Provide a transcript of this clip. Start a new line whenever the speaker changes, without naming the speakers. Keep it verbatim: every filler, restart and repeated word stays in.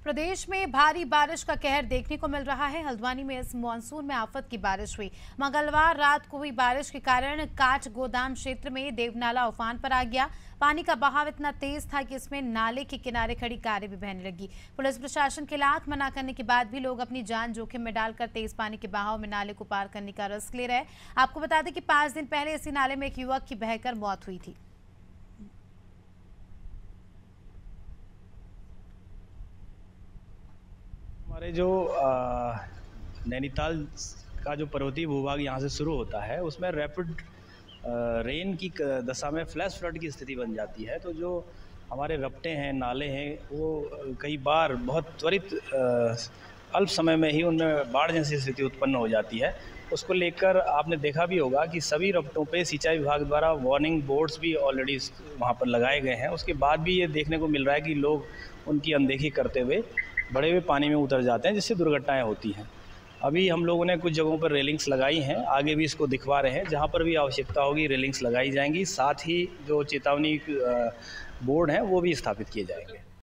प्रदेश में भारी बारिश का कहर देखने को मिल रहा है। हल्द्वानी में इस मानसून में आफत की बारिश हुई। मंगलवार रात को हुई बारिश के कारण काठ गोदाम क्षेत्र में देवनाला उफान पर आ गया। पानी का बहाव इतना तेज था कि इसमें नाले के किनारे खड़ी कारें भी बहने लगी। पुलिस प्रशासन के लाख मना करने के बाद भी लोग अपनी जान जोखिम में डालकर तेज पानी के बहाव में नाले को पार करने का रिस्क ले रहे। आपको बता दें कि पांच दिन पहले इसी नाले में एक युवक की बहकर मौत हुई थी।
हमारे जो नैनीताल का जो पर्वतीय भूभाग यहाँ से शुरू होता है उसमें रैपिड रेन की दशा में फ्लैश फ्लड की स्थिति बन जाती है। तो जो हमारे रपटे हैं, नाले हैं, वो कई बार बहुत त्वरित अल्प समय में ही उनमें बाढ़ जैसी स्थिति उत्पन्न हो जाती है। उसको लेकर आपने देखा भी होगा कि सभी रपटों पे सिंचाई विभाग द्वारा वार्निंग बोर्ड्स भी ऑलरेडी वहाँ पर लगाए गए हैं। उसके बाद भी ये देखने को मिल रहा है कि लोग उनकी अनदेखी करते हुए बड़े हुए पानी में उतर जाते हैं, जिससे दुर्घटनाएं होती हैं। अभी हम लोगों ने कुछ जगहों पर रेलिंग्स लगाई हैं, आगे भी इसको दिखवा रहे हैं। जहां पर भी आवश्यकता होगी रेलिंग्स लगाई जाएंगी। साथ ही जो चेतावनी बोर्ड हैं वो भी स्थापित किए जाएंगे।